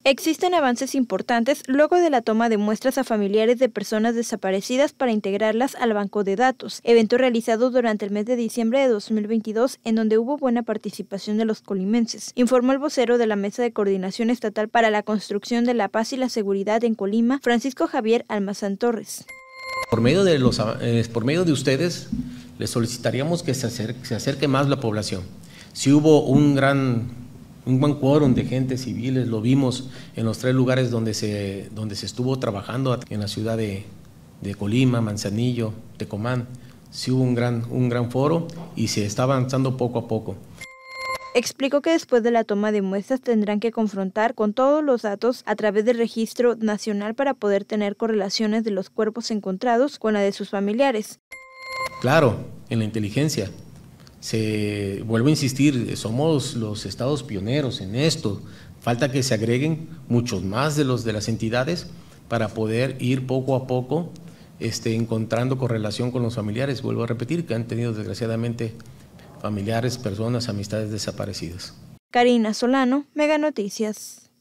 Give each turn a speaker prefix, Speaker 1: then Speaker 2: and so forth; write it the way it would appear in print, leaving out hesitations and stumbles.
Speaker 1: Existen avances importantes luego de la toma de muestras a familiares de personas desaparecidas para integrarlas al banco de datos, evento realizado durante el mes de diciembre de 2022 en donde hubo buena participación de los colimenses, informó el vocero de la Mesa de Coordinación Estatal para la Construcción de la Paz y la Seguridad en Colima, Francisco Javier Almazán Torres.
Speaker 2: Por medio de ustedes, les solicitaríamos que se acerque más la población. Si hubo un buen quórum de gente civiles, lo vimos en los 3 lugares donde se estuvo trabajando, en la ciudad de Colima, Manzanillo, Tecomán. Sí hubo un gran foro y se está avanzando poco a poco.
Speaker 1: Explicó que después de la toma de muestras tendrán que confrontar con todos los datos a través del registro nacional para poder tener correlaciones de los cuerpos encontrados con la de sus familiares.
Speaker 2: Claro, en la inteligencia. Vuelvo a insistir, somos los estados pioneros en esto. Falta que se agreguen muchos más de las entidades para poder ir poco a poco encontrando correlación con los familiares. Vuelvo a repetir que han tenido desgraciadamente familiares, personas, amistades desaparecidas.
Speaker 1: Karina Solano, Mega Noticias.